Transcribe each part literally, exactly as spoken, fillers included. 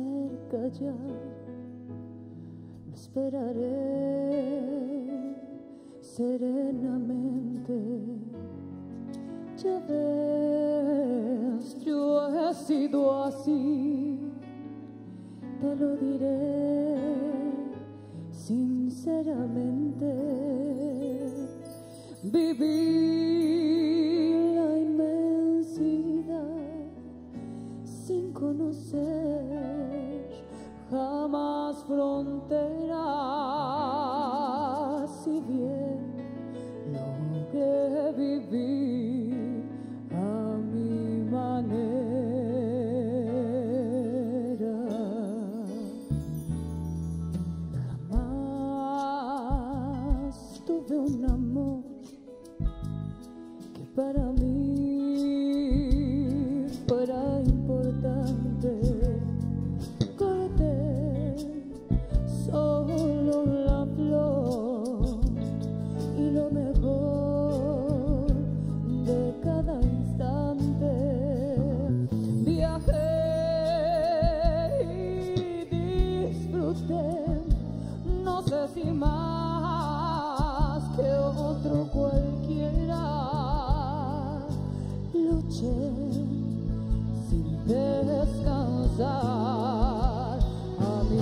cerca ya, lo esperaré serenamente. Ya ves, yo he sido así, te lo diré sinceramente. Viví la inmensidad sin conocer jamás fronteras, si bien logré vivir a mi manera. Jamás tuve un amor que para mí fuera importante. Corté solo la flor y lo mejor de cada instante. Viajé y disfruté, no sé si más que otro cualquiera. Luché sin descansar a mi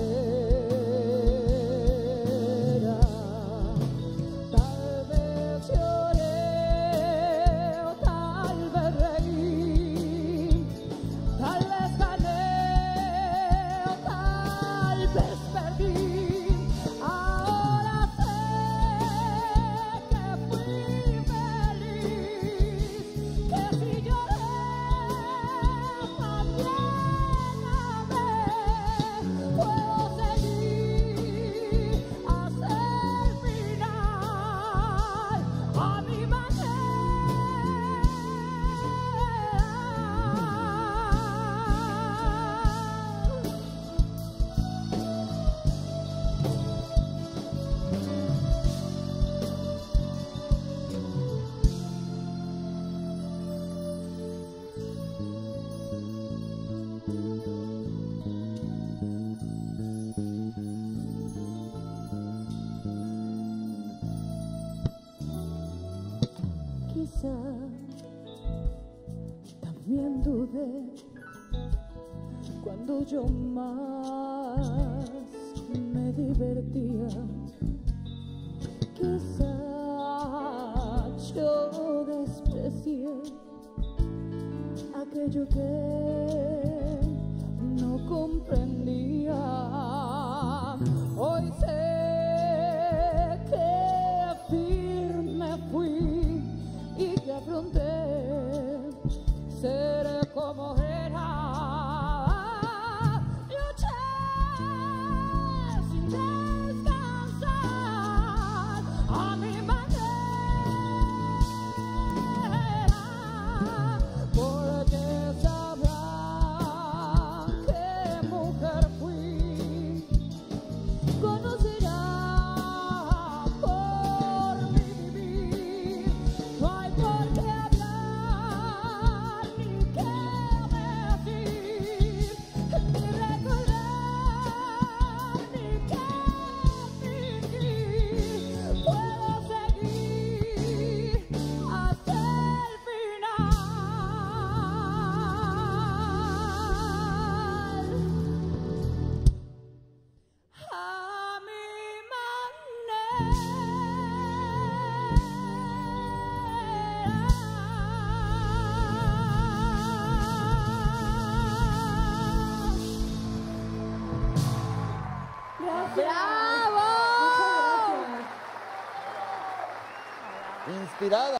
manera. Tal vez lloré, o tal vez reí, tal vez gané, o tal vez perdí. Ahora sé que fui feliz, que si lloré también amé. Puedo seguir hasta el final a mi manera. Quizá también dudé cuando yo más me divertía. Quizá yo desprecié aquello que no comprendía. Hoy sé que firme fui y que afronté ser como era. Luché sin descansar a mi manera, porque sabrán qué mujer fui, conocerán por mi vivir. No hay por qué hablar ni qué decir, ni recordar ni qué fingir. Puedo seguir hasta el final a mi manera. ¡Bravo! Inspirada.